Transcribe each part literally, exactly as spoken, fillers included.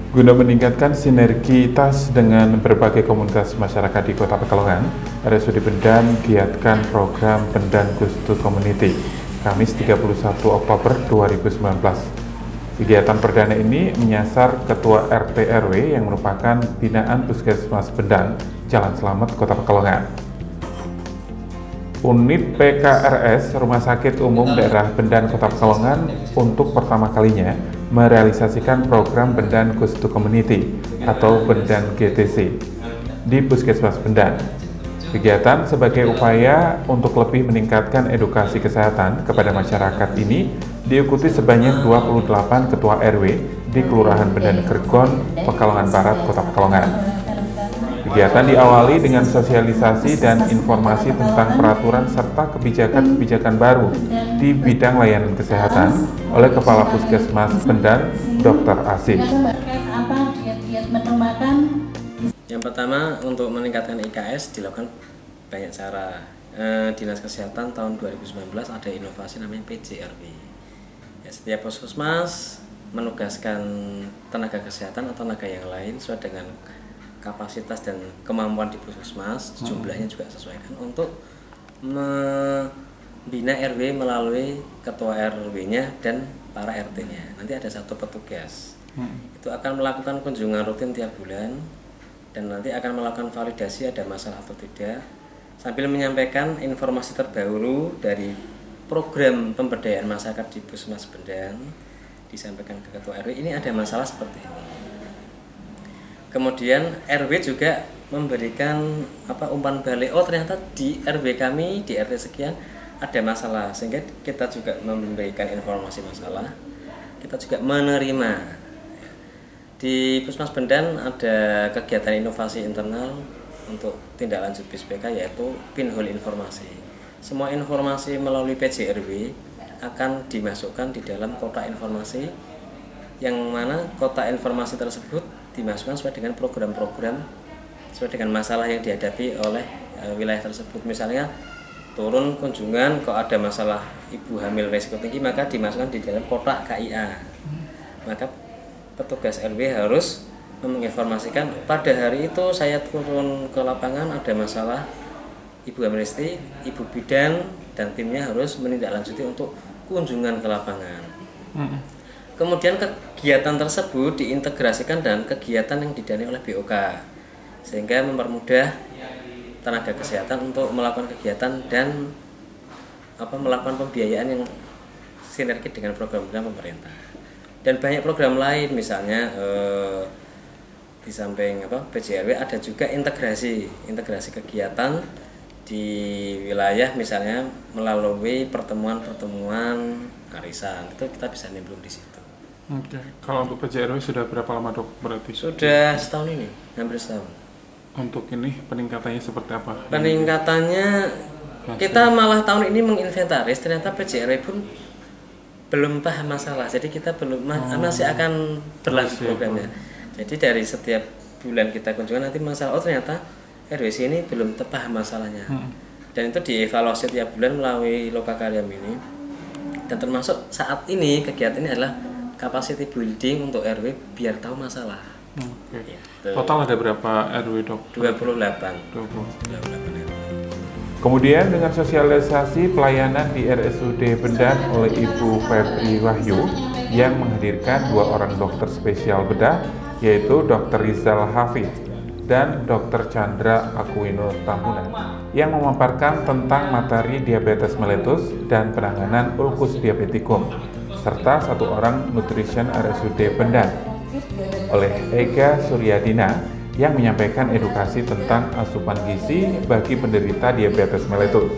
Guna meningkatkan sinergitas dengan berbagai komunitas masyarakat di Kota Pekalongan, R S U D Bendan giatkan program Bendan Goes to Community, Kamis tiga puluh satu Oktober dua ribu sembilan belas. Kegiatan perdana ini menyasar Ketua R T R W yang merupakan binaan Puskesmas Bendan, Jalan Selamat, Kota Pekalongan. Unit P K R S Rumah Sakit Umum Daerah Bendan Kota Pekalongan untuk pertama kalinya merealisasikan program Bendan Goes to Community atau Bendan G T C di Puskesmas Bendan. Kegiatan sebagai upaya untuk lebih meningkatkan edukasi kesehatan kepada masyarakat ini diikuti sebanyak dua puluh delapan ketua R W di Kelurahan Bendan Gergon, Pekalongan Barat, Kota Pekalongan. Kegiatan diawali dengan sosialisasi dan informasi tentang peraturan serta kebijakan-kebijakan baru di bidang layanan kesehatan oleh Kepala Puskesmas Bendan, Dokter Asif. Yang pertama, untuk meningkatkan I K S dilakukan banyak cara. E, Dinas Kesehatan tahun dua ribu sembilan belas ada inovasi namanya P J R W. Ya, setiap puskesmas menugaskan tenaga kesehatan atau tenaga yang lain sesuai dengan kapasitas dan kemampuan di puskesmas, jumlahnya juga sesuaikan untuk membina R W melalui ketua R W-nya dan para R T-nya. Nanti ada satu petugas. Hmm. Itu akan melakukan kunjungan rutin tiap bulan dan nanti akan melakukan validasi ada masalah atau tidak sambil menyampaikan informasi terbaru dari program pemberdayaan masyarakat di Puskesmas Bendan, disampaikan ke ketua R W, ini ada masalah seperti ini. Kemudian R W juga memberikan apa umpan balik, oh ternyata di R W kami di R T sekian ada masalah, sehingga kita juga memberikan informasi masalah, kita juga menerima. Di Puskesmas Bendan ada kegiatan inovasi internal untuk tindak lanjut B I S P K yaitu pinhole informasi. Semua informasi melalui P J R W akan dimasukkan di dalam kotak informasi, yang mana kotak informasi tersebut dimasukkan sesuai dengan program-program sesuai dengan masalah yang dihadapi oleh e, wilayah tersebut. Misalnya turun kunjungan kok ada masalah ibu hamil risiko tinggi, maka dimasukkan di dalam kotak K I A. Maka petugas R W harus menginformasikan pada hari itu saya turun ke lapangan ada masalah ibu hamil istri, ibu bidan dan timnya harus menindaklanjuti untuk kunjungan ke lapangan. Hmm. Kemudian kegiatan tersebut diintegrasikan dan kegiatan yang didanai oleh B O K, sehingga mempermudah tenaga kesehatan untuk melakukan kegiatan dan apa melakukan pembiayaan yang sinergi dengan program-program pemerintah. Dan banyak program lain, misalnya eh, di samping apa P J R W ada juga integrasi integrasi kegiatan di wilayah, misalnya melalui pertemuan-pertemuan arisan, itu kita bisa nimbrung di situ. Oke, kalau untuk P J R W sudah berapa lama dok berarti? Sudah setahun ini, hampir setahun. Untuk ini peningkatannya seperti apa? Peningkatannya kita malah tahun ini menginventaris, ternyata P J R W pun belum paham masalah, jadi kita belum oh, masih akan berlanjut programnya. Jadi dari setiap bulan kita kunjungan nanti masalah, oh ternyata R W sini belum paham masalahnya. Hmm. Dan itu dievaluasi tiap bulan melalui Lokakaryam ini. Dan termasuk saat ini kegiatan ini adalah capacity building untuk R W biar tahu masalah. Oke. Ya, total ada berapa R W dok? dua puluh delapan. dua puluh delapan R W. Kemudian dengan sosialisasi pelayanan di R S U D Bendan oleh Ibu Febri Wahyu yang menghadirkan dua orang dokter spesial bedah, yaitu Dokter Rizal Hafiz dan Dokter Chandra Aquino Tambunan, yang memaparkan tentang materi diabetes mellitus dan penanganan ulkus diabetikum, serta satu orang nutrition R S U D Bendan oleh Ega Suryadina yang menyampaikan edukasi tentang asupan gizi bagi penderita diabetes mellitus.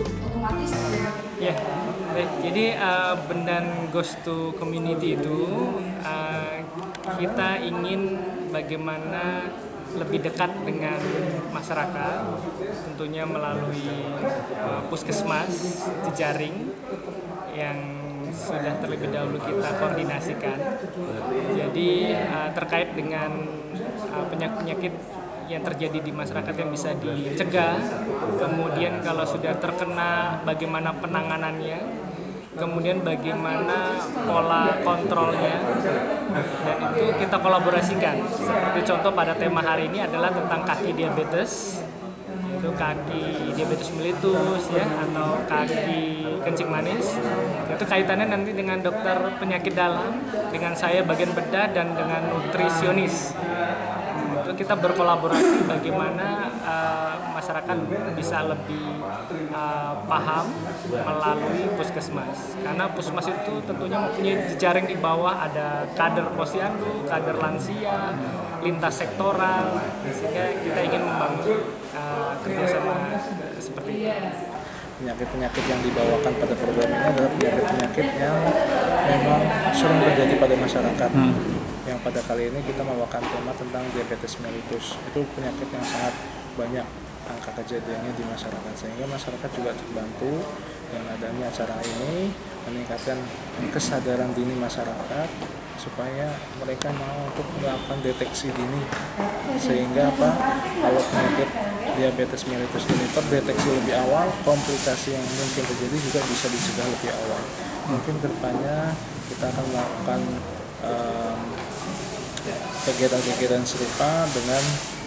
Ya, baik. Jadi uh, Bendan Goes to Community itu uh, kita ingin bagaimana lebih dekat dengan masyarakat, tentunya melalui uh, puskesmas jejaring yang sudah terlebih dahulu kita koordinasikan. Jadi uh, terkait dengan uh, penyakit-penyakit yang terjadi di masyarakat yang bisa dicegah, kemudian kalau sudah terkena bagaimana penanganannya, kemudian bagaimana pola kontrolnya, dan itu kita kolaborasikan. Seperti contoh pada tema hari ini adalah tentang kaki diabetes, itu kaki diabetes mellitus ya, atau kaki kencing manis. Itu kaitannya nanti dengan dokter penyakit dalam, dengan saya bagian bedah, dan dengan nutrisionis. Itu kita berkolaborasi bagaimana uh, masyarakat bisa lebih uh, paham melalui puskesmas. Karena puskesmas itu tentunya mempunyai jejaring di bawah, ada kader posyandu, kader lansia, lintas sektoral, sehingga kita ingin membangun uh, kerjasama seperti itu. Penyakit-penyakit yang dibawakan pada program ini adalah penyakit-penyakit yang memang sering terjadi pada masyarakat. Hmm. Yang pada kali ini kita membawakan tema tentang diabetes mellitus. Itu penyakit yang sangat banyak angka kejadiannya di masyarakat, sehingga masyarakat juga terbantu dengan adanya acara ini, meningkatkan kesadaran dini masyarakat supaya mereka mau untuk melakukan deteksi dini, sehingga apa, kalau penyakit diabetes mellitus ini terdeteksi lebih awal, komplikasi yang mungkin terjadi juga bisa dicegah lebih awal. Mungkin kedepannya kita akan melakukan um, kegiatan-kegiatan serupa dengan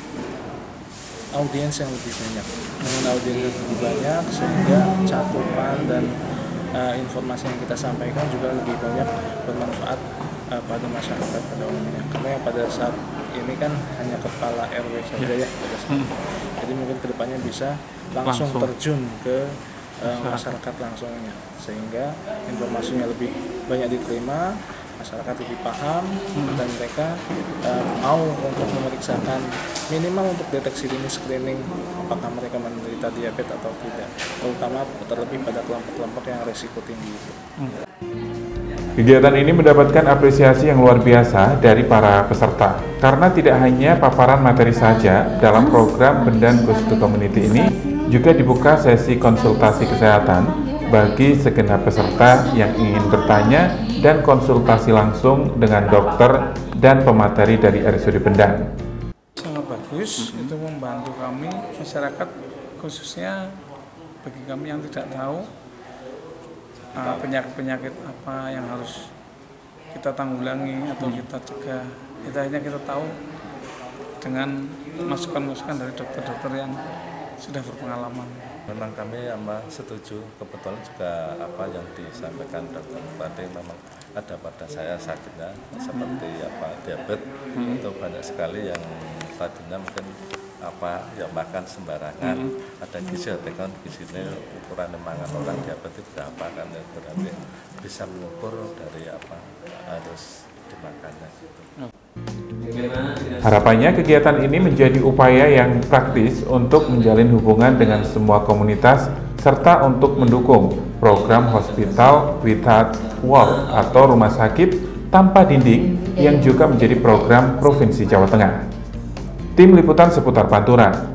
audiens yang lebih banyak, dengan audiens yang lebih banyak, sehingga cakupan dan uh, informasi yang kita sampaikan juga lebih banyak bermanfaat uh, pada masyarakat pada umumnya. Karena yang pada saat ini kan hanya kepala R W saja ya, pada saat ini. Jadi mungkin kedepannya bisa langsung, langsung. terjun ke uh, masyarakat langsungnya, sehingga informasinya lebih banyak diterima, masyarakat lebih paham, hmm. dan mereka uh, mau untuk memeriksakan minimal untuk deteksi dini screening apakah mereka menderita diabetes atau tidak, terutama terlebih pada kelompok-kelompok yang resiko tinggi itu. Hmm. Kegiatan ini mendapatkan apresiasi yang luar biasa dari para peserta, karena tidak hanya paparan materi saja. Dalam program Bendan Goes to Community ini juga dibuka sesi konsultasi kesehatan bagi segenap peserta yang ingin bertanya dan konsultasi langsung dengan dokter dan pemateri dari R S U D Bendan. Sangat bagus, mm-hmm. itu membantu kami masyarakat, khususnya bagi kami yang tidak tahu uh, penyakit-penyakit apa yang harus kita tanggulangi atau kita cegah. Kita hanya kita tahu dengan masukan-masukan dari dokter-dokter yang sudah berpengalaman. Memang kami amat setuju, kebetulan juga apa yang disampaikan dokter tadi, memang ada pada saya sakitnya seperti apa diabetes, hmm. itu banyak sekali yang tadinya mungkin apa ya makan sembarangan, hmm. ada gizi tekan di sini ukuran mangan orang diabetes berapa kan, berarti bisa mengukur dari apa harus dimakannya gitu. Harapannya kegiatan ini menjadi upaya yang praktis untuk menjalin hubungan dengan semua komunitas serta untuk mendukung program Hospital Without Wall atau rumah sakit tanpa dinding yang juga menjadi program Provinsi Jawa Tengah. Tim Liputan seputar Pantura.